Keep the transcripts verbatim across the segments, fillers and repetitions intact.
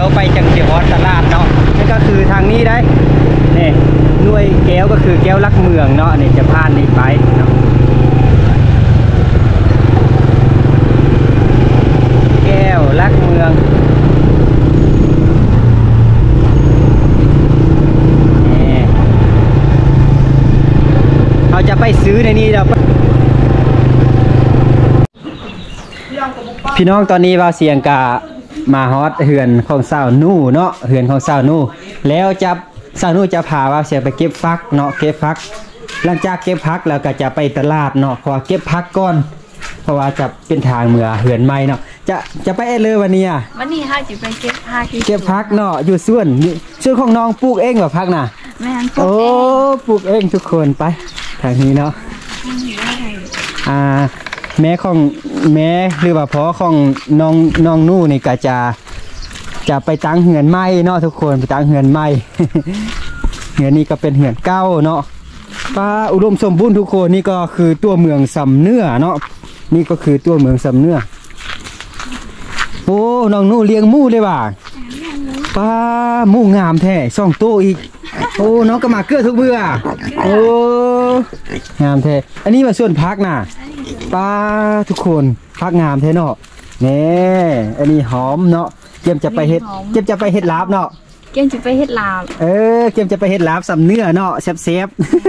วไปจังเสียฮอดตลาดเนาะนั่นก็คือทางนี้ได้นี่หน่วยแก้วก็คือแก้วลักเมืองเนาะนี่จะผ่านนี่ไปเนาะแก้วลักเมืองนี่เราจะไปซื้อในนี้เราพี่น้องตอนนี้ว่าเสียงกามาฮอตเหือนของสาวนู่เนาะเหือนของสาวนู่แล้วจะสาวนู่จะพาว่าเสียไปเก็บฟักเนาะเก็บฟักหลังจากเก็บพักแล้วก็จะไปตลาดเนาะขอเก็บพักก่อนเพราะว่าจะเป็นทางเมือเหือนใหม่เนาะจะจะไปเลยวันนี้วันนี้ค่ะจะไปเก็บพักเก็บพักเนาะอยู่ส่วนส่วนของน้องปลูกเองแบบพักน่ะแม่ปลูกเองโอ้ปลูกเองทุกคนไปทางนี้เนาะอ่าแม่ของแม่หรือว่าพ่อของน้องน้องนู่นี่ก็จะจะไปตั้งเหือนไม้เนาะทุกคนไปตั้งเหือนไม้เหือนนี้ก็เป็นเหือนเก้าเนาะป้าอุดมสมบูรณ์ทุกคนนี่ก็คือตัวเมืองสำเนื้อเนาะนี่ก็คือตัวเมืองสำเนื้อโอ้น้องนู่เลี้ยงหมูเลยว่ะป้าหมูงามแท้สองตัวอีกโอ้น้องก็มาเกลือทุกเบื่อโอ้งามแท้อันนี้มาส่วนพักน่ะป้าทุกคนพักงามแท้เนาะนี่อันนี้หอมเนาะเกมจะไปเฮ็ดเกมจะไปเฮ็ดลาบเนาะเกมจะไปเฮ็ดลาบเออเกมจะไปเฮ็ดลาบสำเนื้อเนาะแซ่บ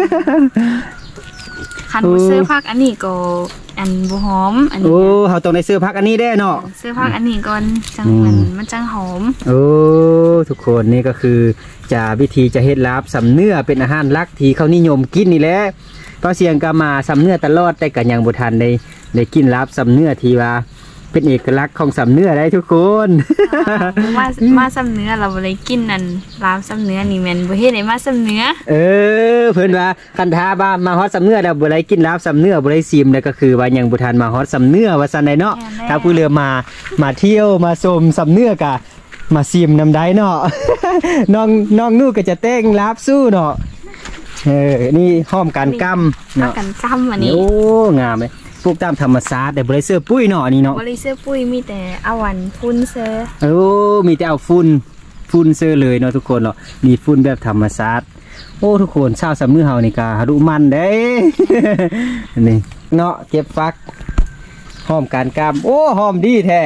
ๆคันเสื้อพักอันนี้ก็อันบุหอมอันนี้โอ้เขาต้องในเสื้อพักอันนี้ได้เนาะเสื้อพักอันนี้ก่อนจังมันมันจังหอมโอ้ทุกคนนี่ก็คือจะวิธีจะเฮ็ดลาบสำเนื้อเป็นอาหารหลักที่เขานิยมกินนี่แหละก็เสียงก็มาสำเนื้อตลอดแต่กันยังบุทันได้ได้กินลาบสำเนื้อทีว่าเป็นเอกลักษณ์ของสำเนื้อได้ทุกคนมามาสำเนื้อเราเลยกินนั่นลาบสำเนื้อนี่แม่นบ่เฮ็ดให้มาสำเนื้อเออเพิ่นว่าคันท้าบ้ามาฮอดสำเนื้อแล้วบ่ได้กินลาบสำเนื้อบ่ได้ซิมแล้วก็คือว่ายังบุทันมาฮอดสำเนื้อว่าซั่นได้เนาะถ้าผู้เรือมามาเที่ยวมาชมสำเนื้อกะมาซิมนำได้เนาะน้องน้องนู่ก็จะเต้งลาบสู้เนาะเออนี่ห้อมการกำเนาะการกำอันนี้โอ้งามเลยปลูกตามธรรมชาติแต่บริเซอร์ปุ้ยเนาะนี่เนาะบริเซอร์ปุ้ยมีแต่เอาวันฟุ้นเซอร์โอ้มีแต่เอาฟุ้นฟุ้นเซอร์เลยเนาะทุกคนเนาะมีฟุ้นแบบธรรมชาติโอ้ทุกคนชาวสำเนื้อเฮานี่กาดูมันเด้นี่เนาะเก็บฟักหอมการกำโอ้หอมดีแท้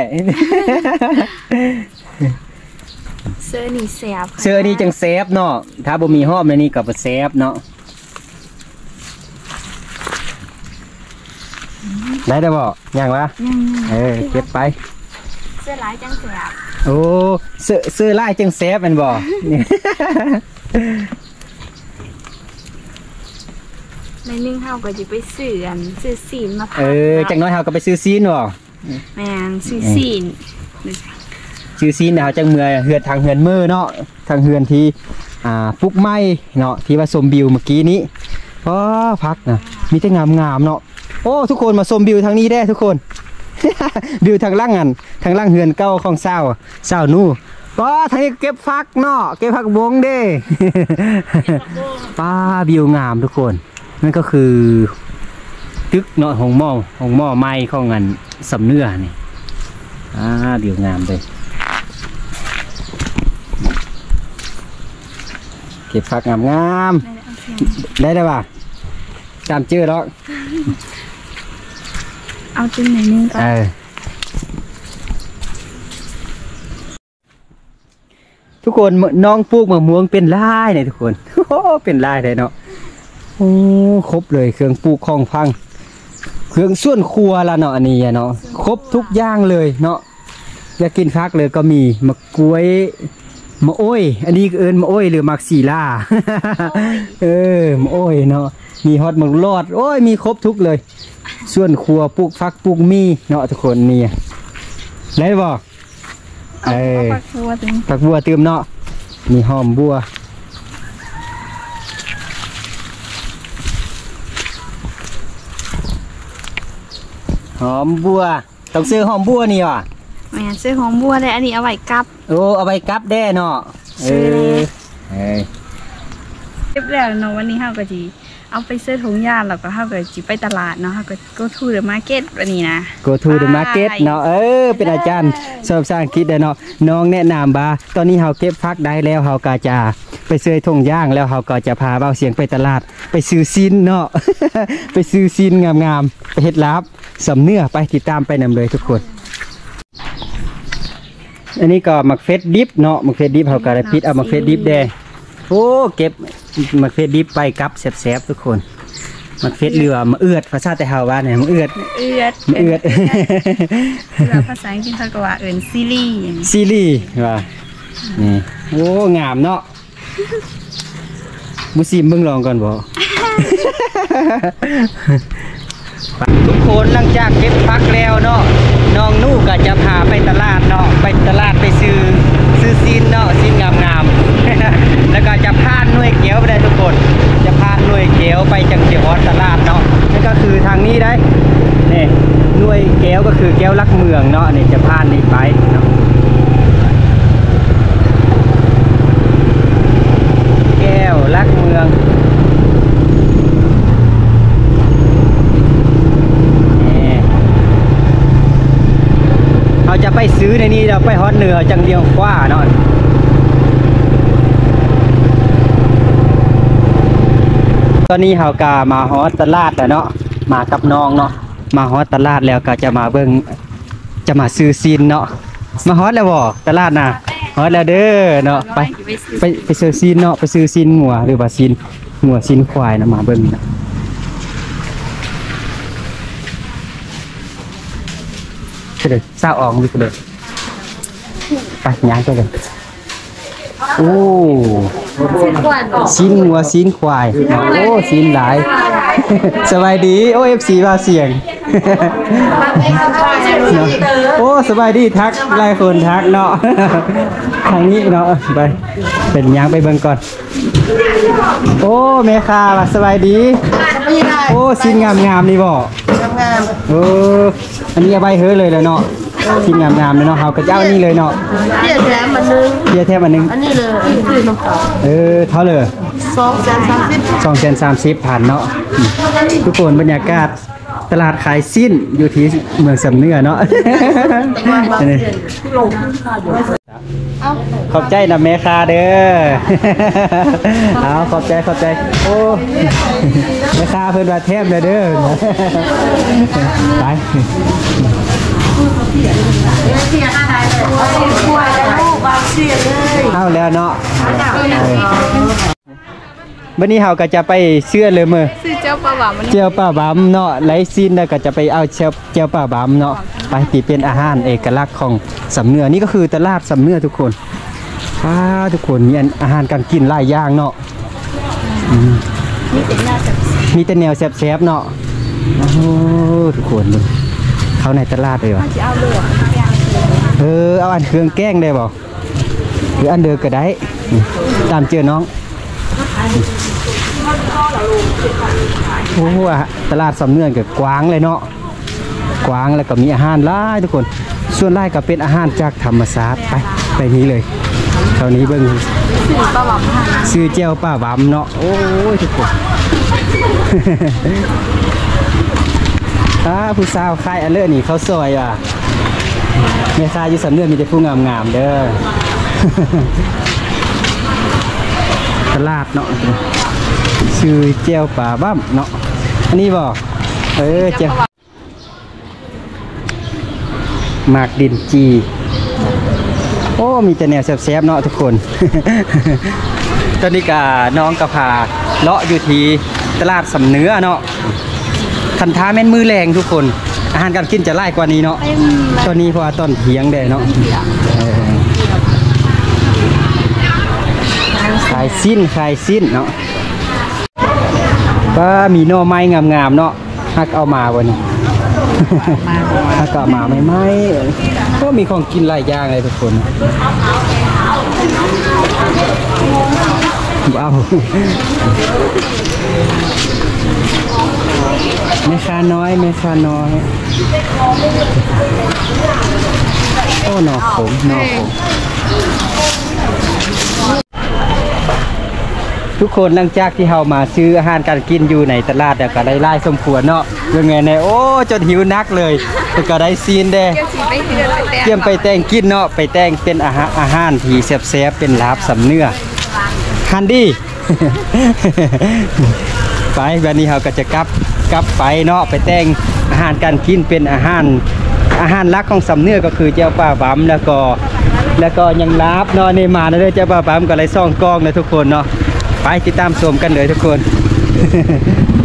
เซอร์นี่แซ่บเซอร์นี่จังแซ่บเนาะถ้าบ่มีหอมในนี้ก็บ่แซ่บเนาะได้ได้บ่ยังวะเออเก็บไปเสื้อลายจังแสบโอ้เสื้อเสื้อลายจังแสบมันบ่ในนึ่งเฮาก็จะไปซื้ออันซื้อซีนมาพักเออจังน้อยเฮาก็ไปซื้อซีนบ่แม่นซื้อซีนซื้อซีนเฮาจังเมื่อเฮือนทางเฮือนมือเนาะทางเฮือนที่อ่าปุ๊กไม้เนาะที่ว่าชมวิวเมื่อกี้นี้อ๋อพักนะมีแต่งามๆเนาะโอ้ทุกคนมาชมวิวทางนี้ได้ทุกคนวิวทางล่างอันทางล่างเฮือนเก้าของเศร้าเศร้านู่ป้าทางนี้เก็บฟักเนาะเก็บฟักบงเด้ป้าวิวงามทุกคนนั่นก็คือตึกเนาะหงหม้อหงหม้อไม้ของเงินสำเนื้อนี่อ่าวิวงามเลยเก็บฟักงามงามได้ได้ป่ะจำชื่อแล้วเอาจิ้มหน่อยนึงก่อนทุกคนน้องปลูกมะม่วงเป็นลายเลยทุกคนโอ้เป็นลายเลยเนาะโอ้ครบเลยเครื่องปลูกของพังเครื่องส่วนครัวละเนาะอันนี้เนาะครบทุกอย่างเลยเนาะอยากกินพักเลยก็มีมะกล้วยมะอ้อยอันนี้เอิญมะอ้อยหรือมักซีล่าเออมะอ้อยเนาะมีฮอตมักรอดโอ้ยมีครบทุกเลยส่วนครัวปลูกฟักปลูกมีเนาะทุกคนนี่ได้บ่เออฟักบัวตึมฟักบัวตึมเนาะมีหอมบัวหอมบัวต้องซื้อหอมบัวนี่ว่ะแม่ซื้อหอมบัวเลยอันนี้เอาไว้กับโอ้เอาไว้กับแด้เนาะเออเออเก็บแล้วเนาะวันนี้เฮาก็สิเอาไปซื้อถุงยาแล้วก็เฮาก็สิไปตลาดเนาะเฮาก็ go to the market วันนี้นะ go to the market เนาะเออเป็นอาจารย์สอบภาษาอังกฤษได้เนาะน้องแนะนำว่าตอนนี้เฮาเก็บฟักได้แล้วเฮาก็จะไปซื้อถุงย่างแล้วเฮาก็จะพาเบาเสียงไปตลาดไปซื้อซินเนาะ ไปซื้อซินงามๆไปเฮ็ดลาบสำเนื้อไปติดตามไปนำเลยทุกคนอันนี้ก็มักเฟสดิบเนาะมักเฟสดิบเฮาก็ได้ปิดเอามักเฟสดิบแดงโอ้เก็บมักเฟสดิบไปกับแซ่บๆทุกคนมักเฟสเรือมาเอือดภาษาแต่เฮาว่าเนี่ยมาเอือดเอือดมาเอือดเรือภาษาอังกฤษเขาก็ว่าเอิ้นซีรีส์ซีรีส์ว่านี่โอ้งามเนาะบุซีมึงลองก่อนบ่ ทุกคนหลังจากเก็บพักแล้วเนาะน้องนู่ก็จะพาไปตลาดเนาะไปตลาดไปซื้อซื้อซีนเนาะซีนงามๆ แล้วก็จะพานหน่วยเกี๊ยวไปได้ทุกคนจะพานหน่วยเกี๊ยวไปจังเกียวฮอดตลาดเนาะนั่นก็คือทางนี้ได้นี่หน่วยเกี๊ยวก็คือเกี๊ยวลักเมืองเนาะนี่จะพานนี่ไปเนาะแก้วลักเมืองเราจะไปซื้อในนี้เราไปฮอตเหนือจังเดียวกว่าเนาะตอนนี้เราก็มาฮอตตลาดแล้วเนาะมากับน้องเนาะมาฮอตตลาดแล้วก็จะมาเบิ่งจะมาซื้อซีนเนาะมาฮอตแล้วบ่ตลาดน่ะฮอตแล้วเด้อเนาะไปไปไปซื้อซีนเนาะไปซื้อซีนงัวหรือว่าซีนงัวซีนควายนะมาเบิ่งนะเลยเศร้าออกดิเลยไปย่างไปเลยโอ้ชิ้นงัวชิ้นควายโอ้ชิ้นหลาย สบายดีโอ้เอฟซีมาเสียง โอ้สบายดีทักหลายคนทักเนาะ ทางนี้เนาะไปเป็นย่างไปเบิ่งก่อนโอ้เมคาสบายดีโอ้ชิ้นงามๆนี่บ่โอ้อันนี้เอาไปเฮ้เลยเลยเนาะชิ้นงามๆเลยเนาะเฮาก็เจ้านี่เลยเนาะเบี้ยแถมอันนึงเบี้ยแถมอันนึงอันนี้เลยคือน้ำเปล่าเออเท่าเลยสองแสนสามสิบสองแสนสามสิบผ่านเนาะทุกคนบรรยากาศตลาดขายสิ้นอยู่ที่เมืองสำเนื้อเนาะขอบใจนะแม่ค้าเด้อเอาขอบใจขอบใจโอ้แม่ค้าเพิ่นว่าแทบเลยเด้อไปเอาแล้วเนาะวันนี้เราก็จะไปเชื่อเลยมือซื้อเจ้าปลาหวานมันเจียวป่าบัมเนาะไลซินแล้วก็จะไปเอาเจียวเจียวป่าบัมเนาะไปที่เป็นอาหารเอกลักษณ์ของสำเนือนี่ก็คือตลาดสำเนือทุกคนอ้าทุกคนมีอาหารการกินหลายอย่างเนาะมีแต่แนวแซ่บๆเนาะโอ้ทุกคนดูเขาในตลาดเลยวะเออเอาอันเครื่องแกงได้บ่หรืออันเดิมก็ได้ตามเจอน้องโอ้โหตลาดสำเนืองกับกว้างเลยเนาะกว้างแล้วก็มีอาหารหลายทุกคนส่วนหลายก็เป็นอาหารจากธรรมชาติไปไปนี้เลยเท่านี้เบิ่งซื้อเจียวป้าบัมเนาะโอ้ยทุกคนอ่าผู้สาวขายอันเลือนี่เขาซอยว่ะแม่ค้าอยู่สำเนืองมีแต่ผู้งามๆเด้อตลาดเนาะชื่อเจียวป่าบ้ามเนาะอันนี้บ่เออเจียวหมากดินจีโอ้มีแต่แนวแซ่บๆเนาะทุกคน ตอนนี้กะน้องกะพาเลาะอยู่ที่ตลาดสำเนื้อเนาะทันท้าแม่นมือแรงทุกคนอาหารการกินจะไล่กว่านี้เนาะตอนนี้เพราะว่าต้นเถียงได้เนาะขายสิ้นขายสิ้นเนาะก็มีหน่อไม้งามๆเนาะฮักเอามาวันนี้ฮักเอามาไม่ไม่ก็มีของกินหลายอย่างเลยทุกคนว้าวแม่ค้าน้อยแม่ค้าน้อยโอ้หน่อขมหน่อขมทุกคนหลังจากที่เฮามาซื้ออาหารการกินอยู่ในตลาดแล้วก็ได้ไล่สมควรเนาะยังไงเนี่ยโอ้จนหิวนักเลยแล้วก็ได้ซีนเด้เดี๋ยวสิไปเทือนไปแต่เตรียมไปแต่งกินเนาะไปแต่งเป็นอาหารอาหารที่แซ่บๆเป็นลาบสำเนื้อฮันดี้ ไปวันนี้เราก็จะกลับกลับไปเนาะไปแต่งอาหารการกินเป็นอาหารอาหารหลักของสำเนื้อก็คือเจ้าป้าบำแล้วก็แล้วก็ยังลาบเนาะในมาเลยเจ้าป้าบำก็เลยซ่องกล้องเลยทุกคนเนาะไปติดตามชมกันเลยทุกคน